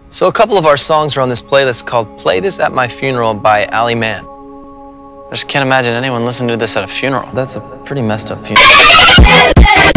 So a couple of our songs are on this playlist called Play This at My Funeral by Ali Mann. I just can't imagine anyone listening to this at a funeral. That's a pretty messed up funeral.